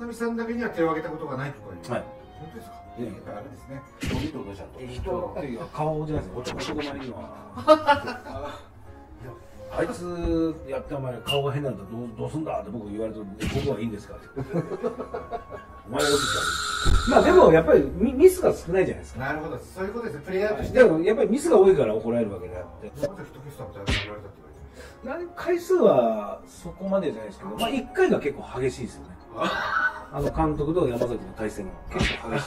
波さんだけには手を挙げたことがないとかいう。 はい。 本当ですか。 いやいや、 あれですね。 人とちゃんと。 人っていうか顔じゃないですか。男前には。あいつやってお前顔が変なんだどうすんだって僕言われると僕はいいんですかって。お前がよくしたまあでもやっぱりミスが少ないじゃないですか。 なるほど、そういうことですね。プレイヤーとして。 でもやっぱりミスが多いから怒られるわけであって。 まだヒットケストは誰か言われたって言われてる。 回数はそこまでじゃないですけど、まあ1回が結構激しいですよね。監督と山崎の対戦が結構激し